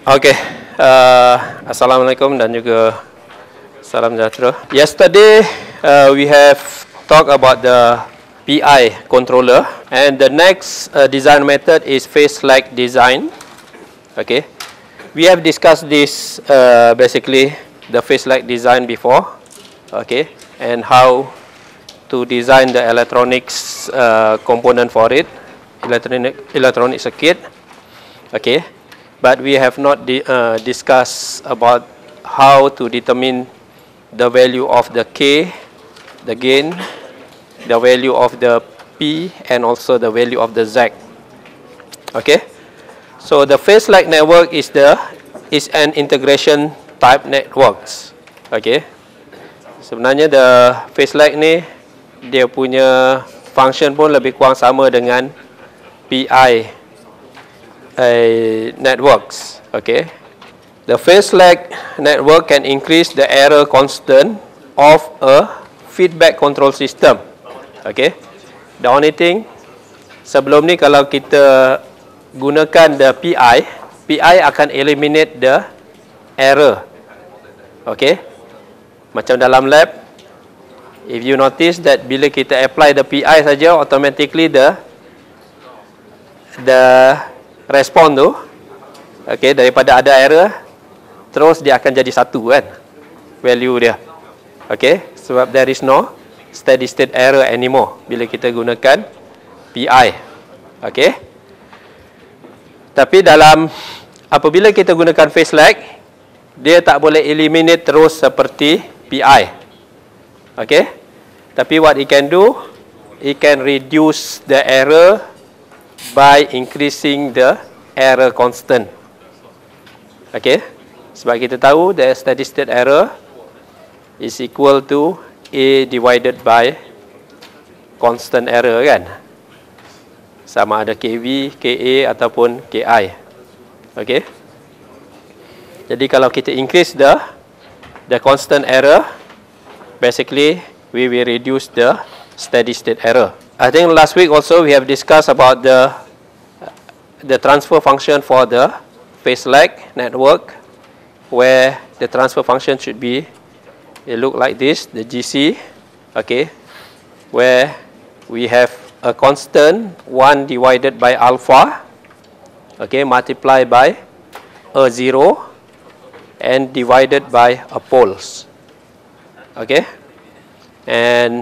Okay. Assalamualaikum dan juga salam sejahtera. Yesterday we have talked about the PI controller, and the next design method is phase lag design. Okay. We have discussed this basically the phase lag design before. Okay. And how to design the electronics component for it, electronic circuit. Okay. But we have not discussed about how to determine the value of the K, the gain, the value of the P, and also the value of the Z. Okay. So the phase lag network is an integration type networks. Okay. Sebenarnya the phase lag ni dia punya function pun lebih kurang sama dengan PI networks. Okay. The phase lag network can increase the error constant of a feedback control system. Okay. The only thing, sebelum ni kalau kita gunakan the PI akan eliminate the error. Okay. Macam dalam lab, if you notice that bila kita apply the PI saja, automatically the respon tu, okay, daripada ada error terus dia akan jadi satu kan value dia. Okay, sebab there is no steady state error anymore bila kita gunakan PI. Okay. Tapi apabila kita gunakan phase lag, dia tak boleh eliminate terus seperti PI. Okay. Tapi what it can do, it can reduce the error by increasing the error constant. Okay. Sebab kita tahu the steady state error is equal to A divided by constant error kan. Sama ada KV, KA ataupun KI. Okay. Jadi kalau kita increase the constant error, basically we will reduce the steady state error. I think last week also we have discussed about the transfer function for the phase lag network, where the transfer function should be, it look like this, the GC, okay, where we have a constant 1 divided by alpha, okay, multiplied by a 0 and divided by a poles. Okay, and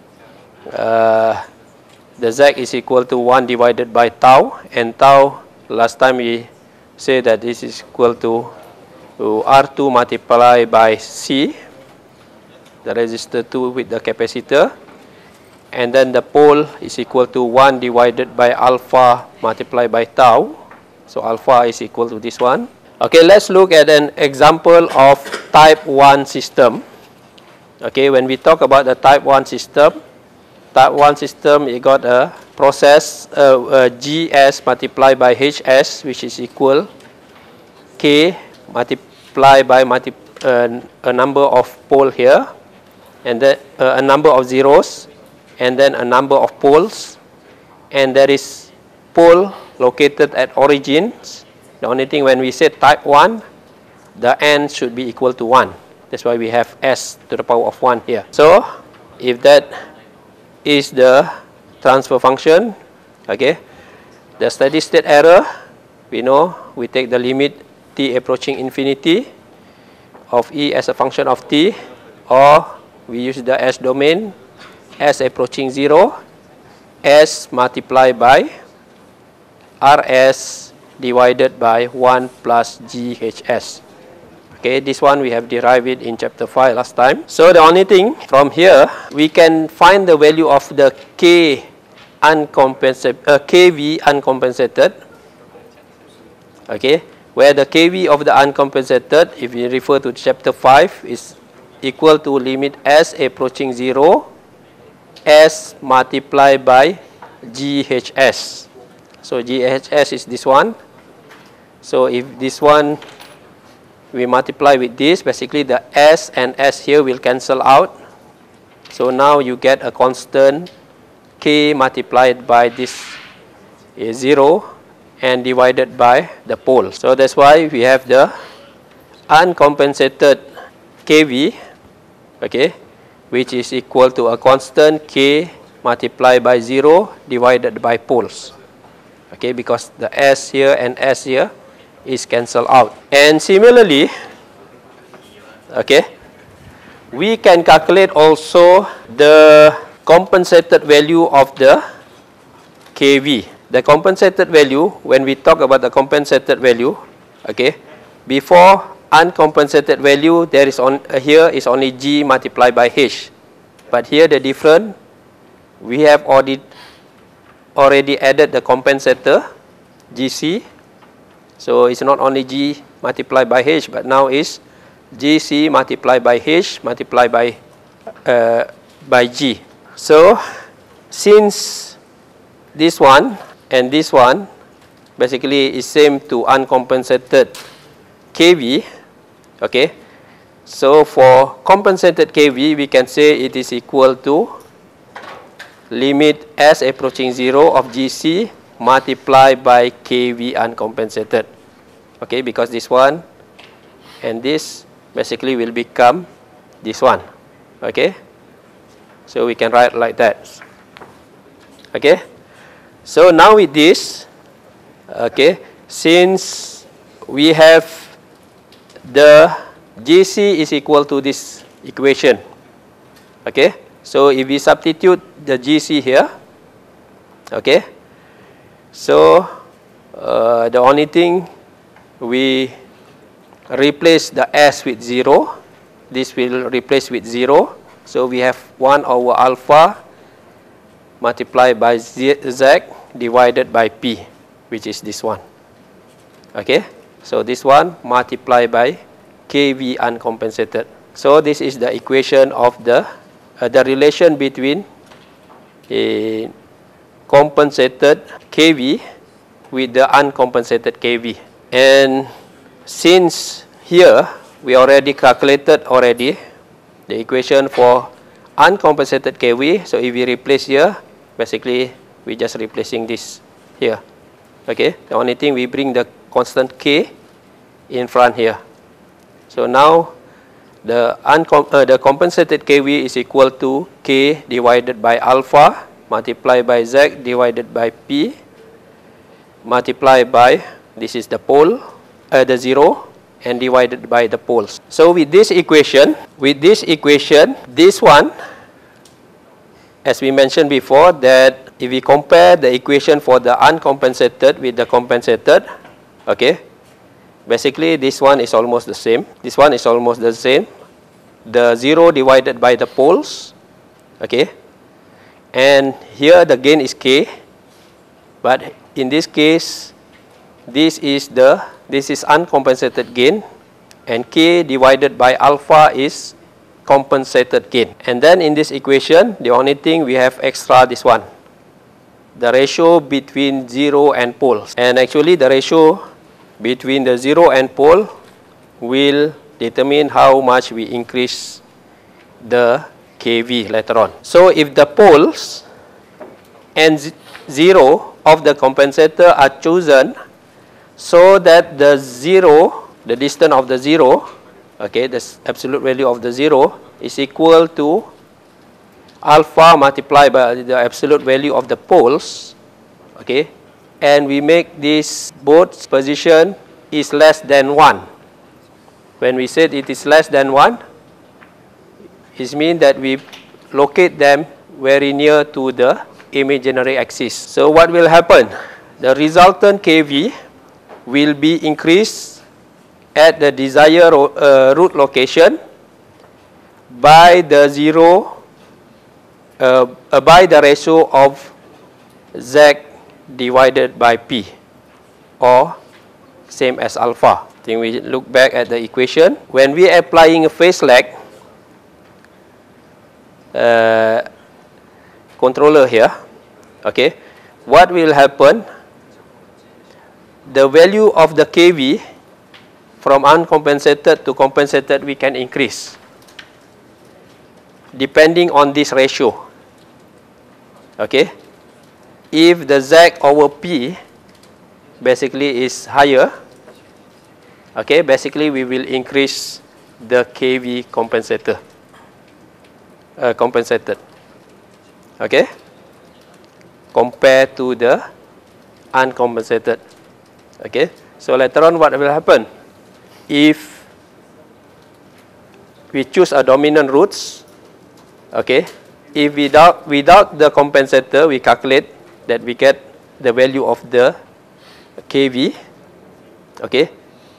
the Z is equal to 1 divided by tau, and tau last time we say that this is equal to R2 multiplied by C, the resistor 2 with the capacitor, and then the pole is equal to 1 divided by alpha multiplied by tau, so alpha is equal to this one. Okay, let's look at an example of type 1 system. Okay, when we talk about the type 1 system, you got a process GS multiplied by HS, which is equal K multiplied by a number of pole here, and then a number of zeros, and then a number of poles, and there is pole located at origins. The only thing, when we say type 1, the n should be equal to 1. That's why we have s to the power of 1 here. So if that is the transfer function, okay, the steady state error, we know we take the limit t approaching infinity of E as a function of t, or we use the S domain, S approaching 0, S multiplied by Rs divided by 1 plus GHS. Okay, this one we have derived it in chapter 5 last time. So the only thing from here, we can find the value of the KV uncompensated. Okay, where the KV of the uncompensated, if you refer to chapter 5, is equal to limit S approaching 0, S multiplied by GHS. So GHS is this one. So if this one we multiply with this, basically the S and S here will cancel out. So now you get a constant K multiplied by this is 0 and divided by the pole. So that's why we have the uncompensated kV, okay, which is equal to a constant K multiplied by 0 divided by poles. Okay, because the S here and S here is cancelled out. And similarly, okay, we can calculate also the compensated value of the kV. The compensated value, when we talk about the compensated value, okay, before uncompensated value, there is here is only G multiplied by H. But here the difference, we have already added the compensator, GC. So it's not only G multiplied by H, but now is GC multiplied by H multiplied by G. So since this one and this one basically is same to uncompensated kV, okay, so for compensated kV we can say it is equal to limit S approaching 0 of GC multiplied by kV uncompensated, okay, because this one and this basically will become this one, okay, so we can write like that, okay. So now with this, okay, since we have the GC is equal to this equation, okay, so if we substitute the GC here, okay, so the only thing we replace the S with 0, this will replace with 0, so we have 1 over alpha multiplied by Z divided by P, which is this one, okay, so this one multiplied by kV uncompensated. So this is the equation of the relation between a compensated kV with the uncompensated kV. And since here we already calculated the equation for uncompensated kV, so if we replace here, basically we just replacing this here, okay, the only thing we bring the constant K in front here. So now the compensated kV is equal to K divided by alpha multiplied by Z divided by P multiplied by, this is the pole, the 0, and divided by the poles. So with this equation, this one, as we mentioned before, that if we compare the equation for the uncompensated with the compensated, okay, basically this one is almost the same. This one is almost the same. The 0 divided by the poles, okay, and here the gain is K, but in this case, this is uncompensated gain, and K divided by alpha is compensated gain. And then in this equation, the only thing we have extra this one, the ratio between 0 and poles. And actually the ratio between the 0 and pole will determine how much we increase the kV later on. So if the poles and 0 of the compensator are chosen so that the 0, the distance of the 0, okay, the absolute value of the 0 is equal to alpha multiplied by the absolute value of the poles, okay, and we make this both position is less than 1. When we said it is less than 1, it means that we locate them very near to the imaginary axis. So what will happen? The resultant kV will be increased at the desired root location by the by the ratio of Z divided by P, or same as alpha. I think we look back at the equation. When we are applying a phase lag controller here, okay, what will happen? The value of the kV from uncompensated to compensated we can increase depending on this ratio, okay. If the Z over P basically is higher, okay, basically we will increase the KV compensated, okay, compared to the uncompensated. Okay, so later on what will happen? If we choose a dominant roots, okay, if without the compensator we calculate that we get the value of the KV, okay,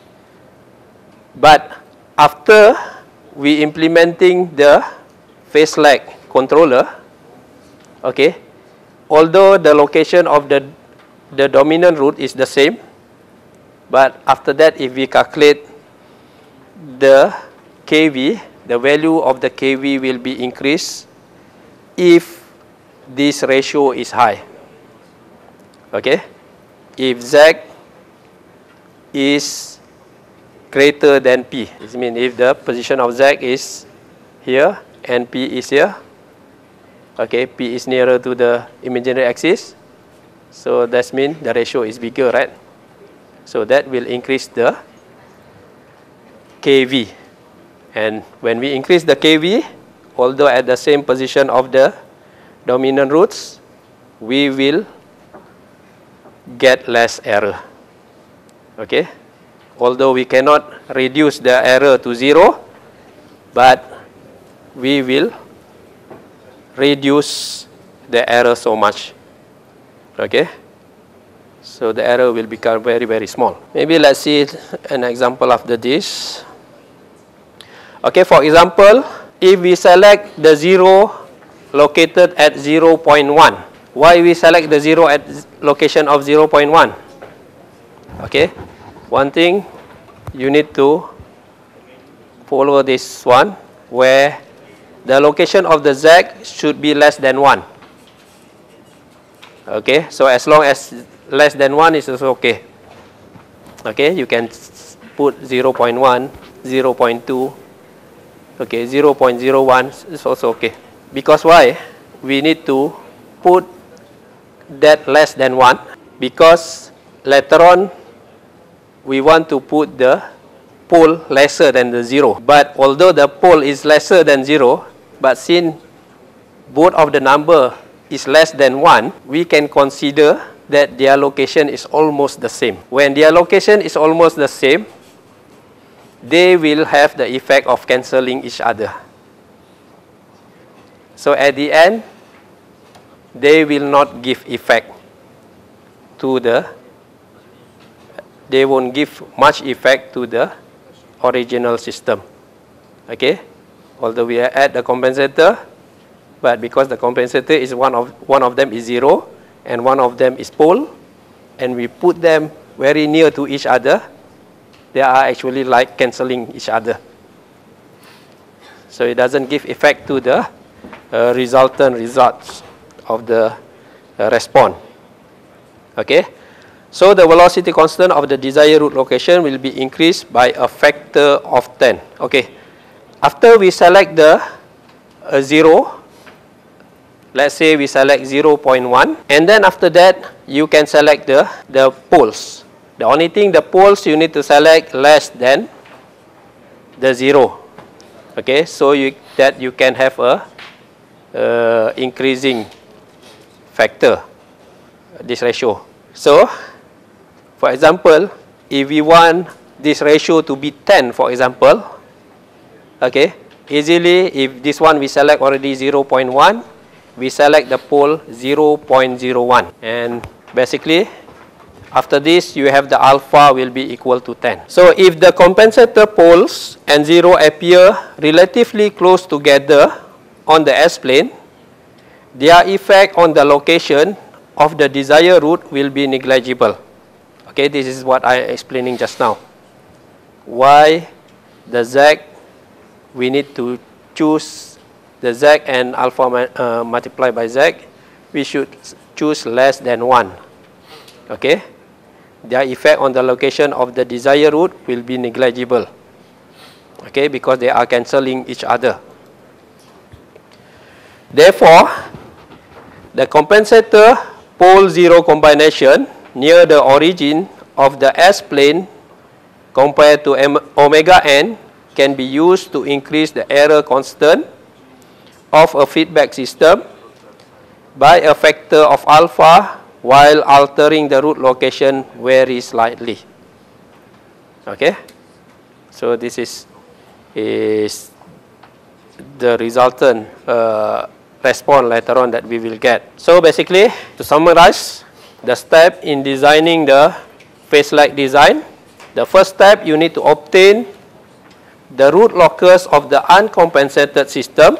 but after we implementing the phase lag controller, okay, although the location of the dominant root is the same, but after that if we calculate the KV, the value of the KV will be increased if this ratio is high. Okay, if Z is greater than P, it means if the position of Z is here and P is here, okay, P is nearer to the imaginary axis, so that means the ratio is bigger, right? So that will increase the KV. And when we increase the KV, although at the same position of the dominant roots, we will get less error. Okay? Although we cannot reduce the error to 0, but we will reduce the error so much. Okay? So the error will become very, very small. Maybe let's see an example after this. Okay, for example, if we select the 0 located at 0.1, why we select the 0 at location of 0.1? Okay, one thing you need to follow this one, where the location of the Z should be less than 1. Okay, so as long as less than 1 is also okay. Okay, you can put 0.1, 0.2, okay, 0.01 is also okay. Because why? We need to put that less than 1, because later on we want to put the pole lesser than the 0. But although the pole is lesser than 0, but since both of the number is less than 1, we can consider that their location is almost the same. When their location is almost the same, they will have the effect of cancelling each other. So at the end, they will not give effect to the, they won't give much effect to the original system. Okay? Although we add the compensator, but because the compensator is one of them is 0 and one of them is pole, and we put them very near to each other, they are actually like cancelling each other. So it doesn't give effect to the resultant results of the response. Okay? So the velocity constant of the desired root location will be increased by a factor of 10. Okay. After we select the 0, let's say we select 0.1, and then after that you can select the poles. The only thing, the poles you need to select less than the 0. Okay, so that you can have a increasing factor, this ratio. So, for example, if we want this ratio to be 10, for example, okay, easily if this one we select already 0.1, we select the pole 0.01, and basically after this you have the alpha will be equal to 10. So if the compensator poles and 0 appear relatively close together on the S-plane, their effect on the location of the desired root will be negligible. Okay, this is what I am explaining just now. Why the Z, we need to choose the Z and alpha multiplied by Z, we should choose less than 1. Okay? Their effect on the location of the desired root will be negligible. Okay? Because they are cancelling each other. Therefore, the compensator pole 0 combination near the origin of the S-plane compared to omega n can be used to increase the error constant of a feedback system by a factor of alpha while altering the root location very slightly. Okay, so this is the resultant response later on that we will get. So basically, to summarize the step in designing the phase-lag design, the first step you need to obtain the root locus of the uncompensated system.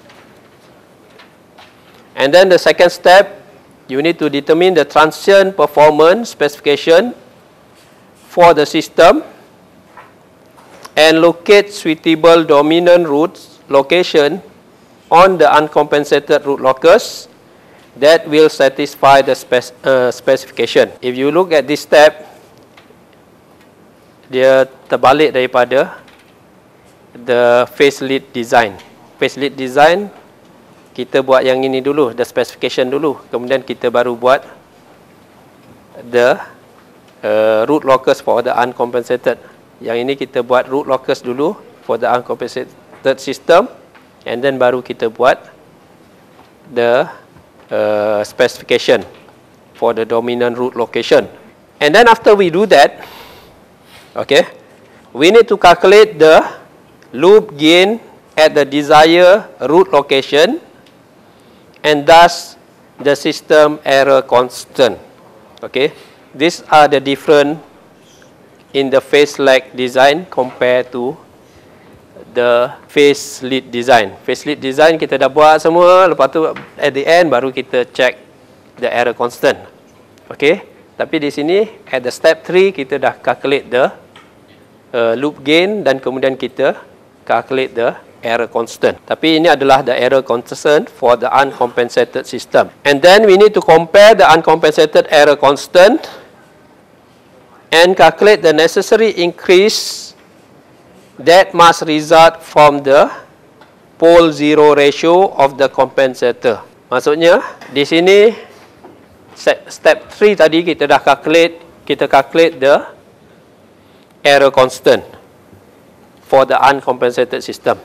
And then the second step, you need to determine the transient performance specification for the system and locate suitable dominant root location on the uncompensated root locus that will satisfy the specification. If you look at this step, dia terbalik daripada the phase-lead design. Phase-lead design, kita buat yang ini dulu, the specification dulu. Kemudian kita baru buat the root locus for the uncompensated. Yang ini kita buat root locus dulu for the uncompensated system. And then baru kita buat the specification for the dominant root location. And then after we do that, okay, we need to calculate the loop gain at the desired root location and thus the system error constant. Okay, these are the different in the phase-lag design compared to the phase-lead design. Phase-lead design kita dah buat semua, lepas tu at the end baru kita check the error constant. Okay, tapi di sini at the step 3 kita dah calculate the loop gain dan kemudian kita calculate the error constant. Tapi ini adalah the error constant for the uncompensated system. And then we need to compare the uncompensated error constant and calculate the necessary increase that must result from the pole zero ratio of the compensator. Maksudnya di sini step 3 tadi kita dah calculate the error constant for the uncompensated system.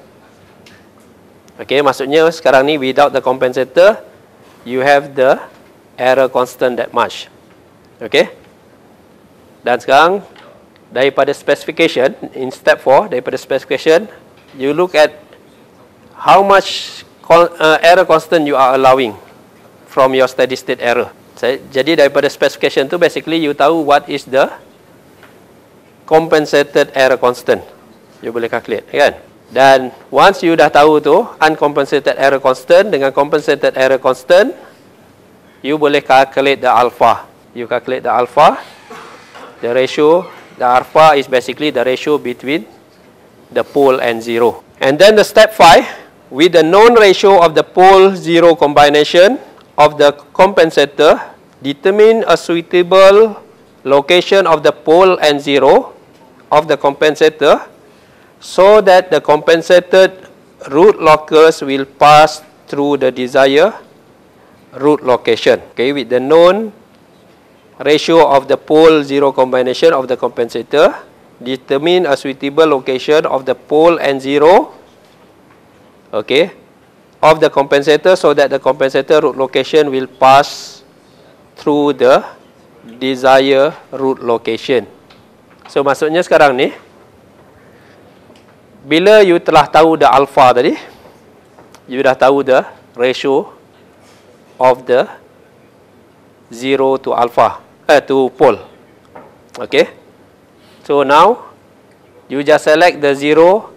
Okay, maksudnya sekarang ni without the compensator, you have the error constant that much. Okay. Dan sekarang daripada specification, in step 4, daripada specification, you look at how much error constant you are allowing from your steady state error. Jadi daripada specification tu basically you tahu what is the compensated error constant. You boleh calculate, kan? Dan once you dah tahu tu uncompensated error constant dengan compensated error constant, you boleh calculate the alpha. You calculate the alpha, the ratio. The alpha is basically the ratio between the pole and zero. And then the step 5, with the known ratio of the pole zero combination of the compensator, determine a suitable location of the pole and zero of the compensator so that the compensated root locus will pass through the desired root location. Okay, with the known ratio of the pole zero combination of the compensator, determine a suitable location of the pole and zero, okay, of the compensator so that the compensator root location will pass through the desired root location. So maksudnya sekarang ni, bila you telah tahu the alpha tadi, you dah tahu the ratio of the zero to alpha, to pole. Okay. So now, you just select the zero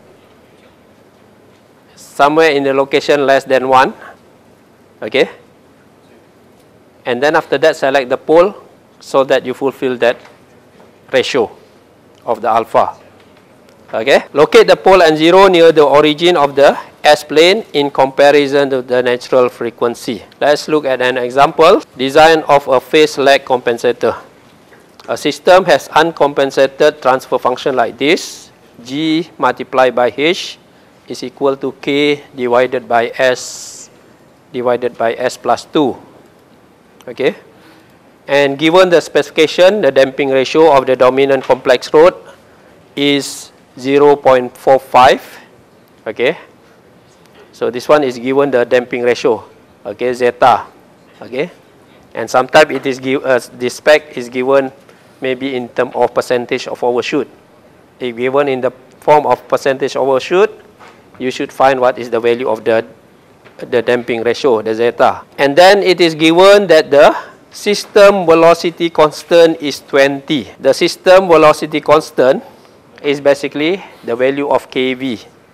somewhere in the location less than 1. Okay. And then after that, select the pole so that you fulfill that ratio of the alpha. Okay. Locate the pole and zero near the origin of the S-plane in comparison to the natural frequency. Let's look at an example. Design of a phase-lag compensator. A system has uncompensated transfer function like this. G multiplied by H is equal to K divided by S plus 2. Okay. And given the specification, the damping ratio of the dominant complex rod is 0.45. Okay. So this one is given the damping ratio. Okay, zeta. Okay. And sometimes it is this spec is given maybe in terms of percentage of overshoot. If given in the form of percentage overshoot, you should find what is the value of the damping ratio, the zeta. And then it is given that the system velocity constant is 20. The system velocity constant is basically the value of kV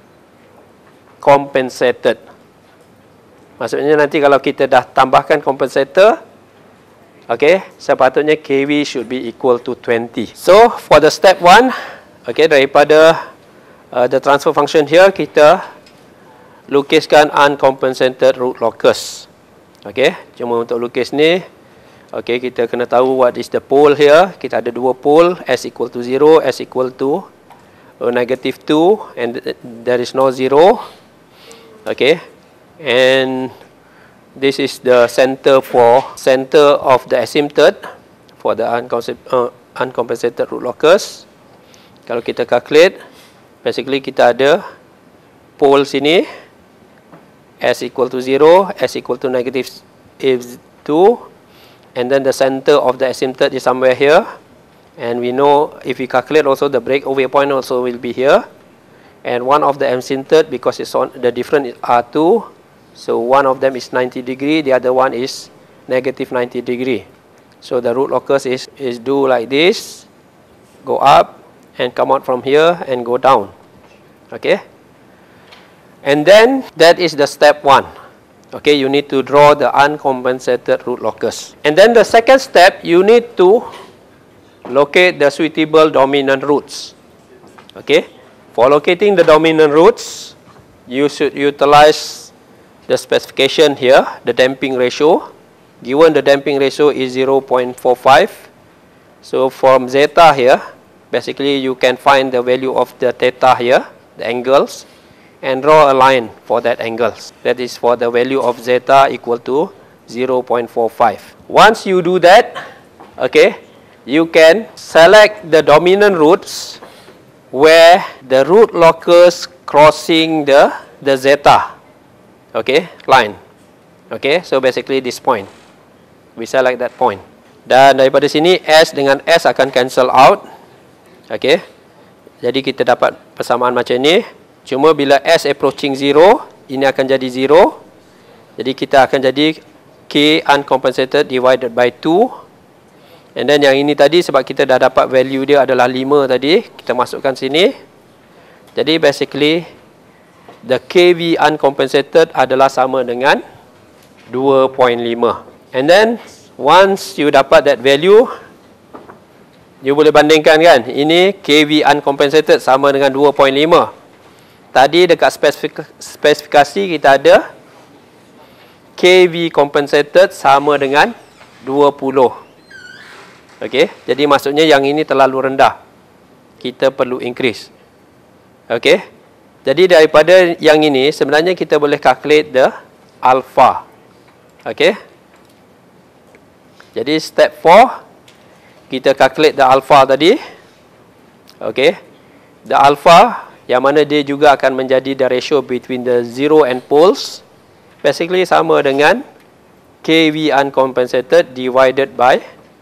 compensated. Maksudnya nanti kalau kita dah tambahkan compensator, okay, sepatutnya kV should be equal to 20. So for the step 1, okay, daripada the transfer function here, kita lukiskan uncompensated root locus. Okay, cuma untuk lukis ni, okay, kita kena tahu what is the pole here. Kita ada dua pole, S equal to 0, S equal to negative 2, and there is no 0. Okay, and this is the center of the asymptote for the uncompensated root locus. Kalau kita calculate, basically kita ada pole sini, S equal to 0, S equal to negative 2, and then the center of the asymptote is somewhere here. And we know if we calculate also the breakover point also will be here. And one of the asymptote, because it's on the difference are 2, so one of them is 90 degree, the other one is negative 90 degree. So the root locus is do like this, go up and come out from here and go down. Okay. And then that is the step 1. Okay, you need to draw the uncompensated root locus. And then the second step, you need to locate the suitable dominant roots. Okay. For locating the dominant roots, you should utilize the specification here, the damping ratio. Given the damping ratio is 0.45, so from zeta here, basically you can find the value of the theta here, the angles, and draw a line for that angles. That is for the value of zeta equal to 0.45. Once you do that, okay, you can select the dominant roots where the root locus crossing the zeta, okay, line. Okay, so basically this point, we select that point. Dan daripada sini S dengan S akan cancel out. Okay, jadi kita dapat persamaan macam ni. Cuma bila S approaching 0, ini akan jadi 0. Jadi kita akan jadi K uncompensated divided by 2. And then yang ini tadi, sebab kita dah dapat value dia adalah 5 tadi, kita masukkan sini. Jadi basically, the KV uncompensated adalah sama dengan 2.5. And then, once you dapat that value, you boleh bandingkan kan, ini KV uncompensated sama dengan 2.5. Tadi dekat spesifikasi kita ada KV compensated sama dengan 20. Okey, jadi maksudnya yang ini terlalu rendah. Kita perlu increase. Okey. Jadi daripada yang ini sebenarnya kita boleh calculate the alpha. Okey. Jadi step 4 kita calculate the alpha tadi. Okey. The alpha yang mana dia juga akan menjadi the ratio between the zero and poles. Basically sama dengan KV uncompensated divided by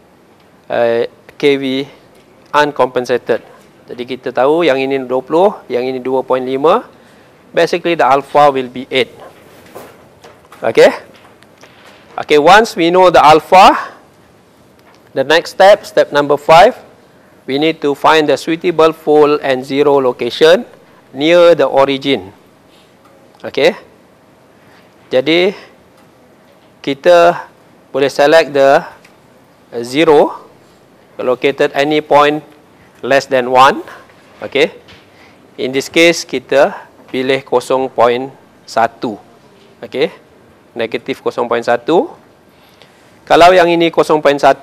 KV uncompensated. Jadi kita tahu yang ini 20, yang ini 2.5. Basically the alpha will be 8. Okay. Okay, once we know the alpha, the next step, step number 5, we need to find the suitable pole and zero location near the origin. Okay. Jadi kita boleh select the zero located any point less than 1. Okay. In this case kita pilih 0.1. Okay. Negatif 0.1. Kalau yang ini 0.1,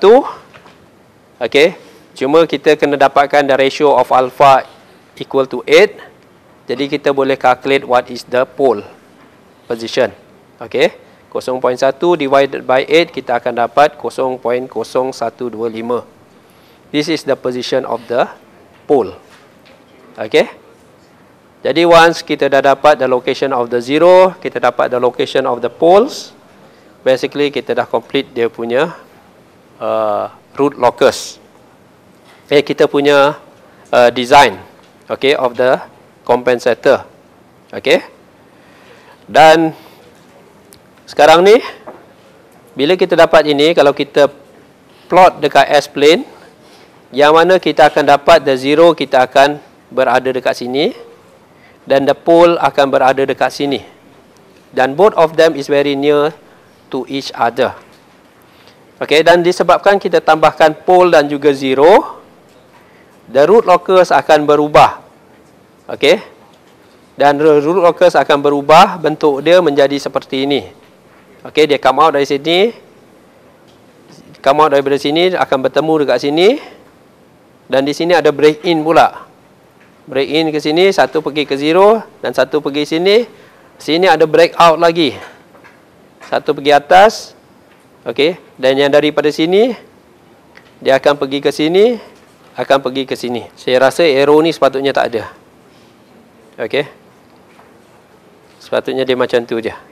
okay, cuma kita kena dapatkan the ratio of alpha equal to 8. Jadi kita boleh calculate what is the pole position. Okay. 0.1 divided by 8, kita akan dapat 0.0125. This is the position of the pole. Okay. Jadi once kita dah dapat the location of the zero, kita dapat the location of the poles, basically kita dah complete dia punya root locus. Kita punya design, okay, of the compensator. Okay. Dan sekarang ni, bila kita dapat ini, kalau kita plot dekat S-plane, yang mana kita akan dapat the zero, kita akan berada dekat sini, dan the pole akan berada dekat sini. Dan both of them is very near to each other. Okay, dan disebabkan kita tambahkan pole dan juga zero, the root locus akan berubah. Okay, dan root locus akan berubah, bentuk dia menjadi seperti ini. Okay, dia come out dari sini, come out daripada sini, akan bertemu dekat sini, dan di sini ada break in pula. Break in ke sini, satu pergi ke zero, dan satu pergi sini. Sini ada break out lagi. Satu pergi atas. Okay, dan yang daripada sini, dia akan pergi ke sini, akan pergi ke sini. Saya rasa arrow ni sepatutnya tak ada. Okay, sepatutnya dia macam tu je.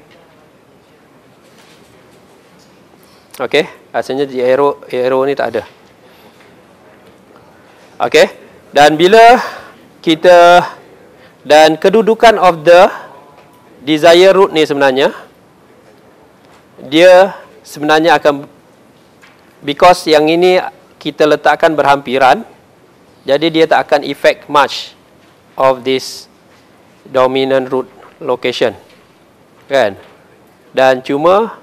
Okay, asalnya di arrow ni tak ada. Okay, dan bila kita, dan kedudukan of the desired root ni sebenarnya, dia sebenarnya akan, because yang ini kita letakkan berhampiran, jadi dia tak akan affect much of this dominant root location, kan? Dan cuma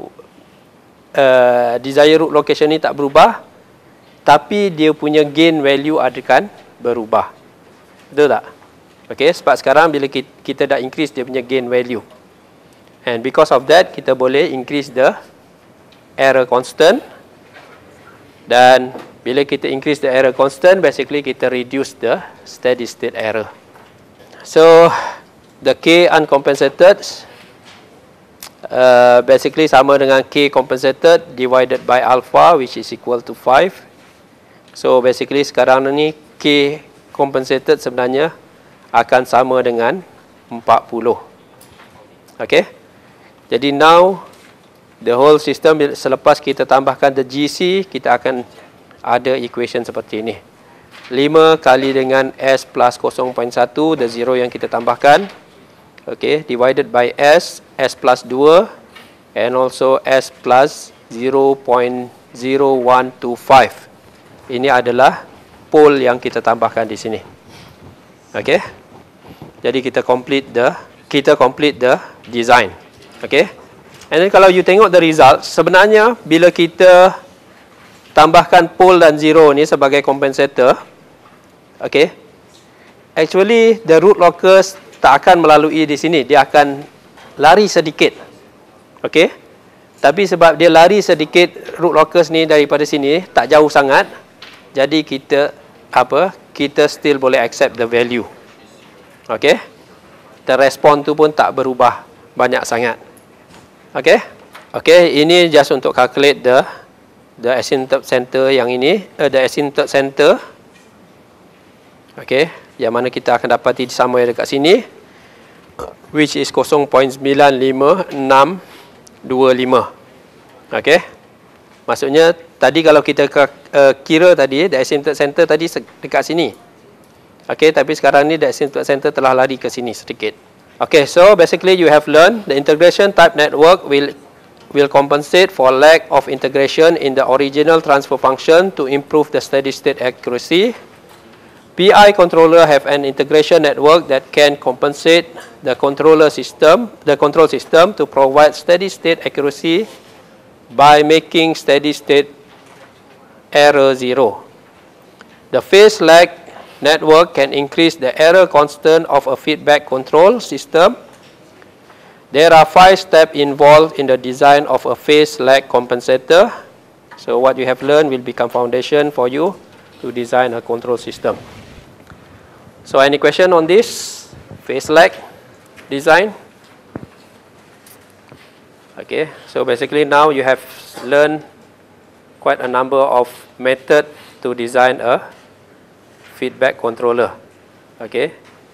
desired root location ni tak berubah, tapi dia punya gain value akan berubah. Betul tak? Okay, sebab sekarang bila kita dah increase dia punya gain value, and because of that, kita boleh increase the error constant. Dan bila kita increase the error constant, basically kita reduce the steady state error. So the K uncompensated basically sama dengan K compensated divided by alpha, which is equal to 5. So basically sekarang ni K compensated sebenarnya akan sama dengan 40. Okay. Jadi now the whole system, selepas kita tambahkan the GC, kita akan ada equation seperti ini. 5 kali dengan S plus 0.1, the zero yang kita tambahkan. Okay, divided by S plus 2, and also S plus 0.0125. Ini adalah pole yang kita tambahkan di sini. Okay. Jadi kita complete the design. Okay. And then kalau you tengok the result, sebenarnya bila kita tambahkan pole dan zero ni sebagai compensator, okay, actually the root locus tak akan melalui di sini, dia akan lari sedikit. Okay. Tapi sebab dia lari sedikit, root locus ni daripada sini tak jauh sangat, jadi kita still boleh accept the value. Okay. The response tu pun tak berubah banyak sangat. Okay. Okay, ini just untuk calculate the asymptote center yang ini, the asymptote center. Okay, yang mana kita akan dapati sama yang dekat sini, which is 0.95625. Okay. Maksudnya tadi kalau kita kira tadi, the asymptote center tadi dekat sini. Okay, tapi sekarang ni the asymptote center telah lari ke sini sedikit. Okay, so basically you have learned the integration type network will compensate for lack of integration in the original transfer function to improve the steady state accuracy. PI controller have an integration network that can compensate the control system to provide steady state accuracy by making steady state error zero. The phase lag network can increase the error constant of a feedback control system. There are 5 steps involved in the design of a phase lag compensator. So what you have learned will become foundation for you to design a control system. So any question on this phase lag design? Okay, so basically now you have learned quite a number of methods to design a feedback controller. Okay,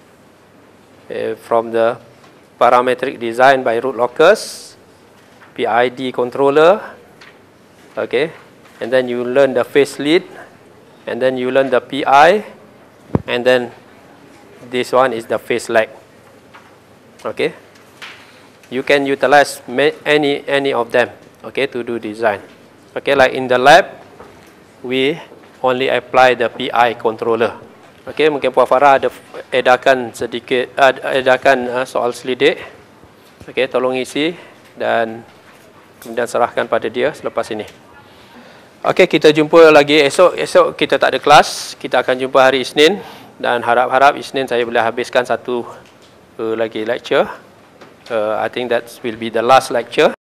from the parametric design by root locus, PID controller, okay, and then you learn the phase lead, and then you learn the PI, and then this one is the phase lag. Okay, you can utilize any of them, okay, to do design. Okay, like in the lab, we only apply the PI controller. Okay, mungkin Puan Farah ada edarkan sedikit, edarkan soal selidik. Okay, tolong isi dan kemudian serahkan pada dia selepas ini. Okay, kita jumpa lagi esok. Esok kita tak ada kelas. Kita akan jumpa hari Isnin. Dan harap-harap Isnin saya boleh habiskan satu lagi lecture. I think that will be the last lecture.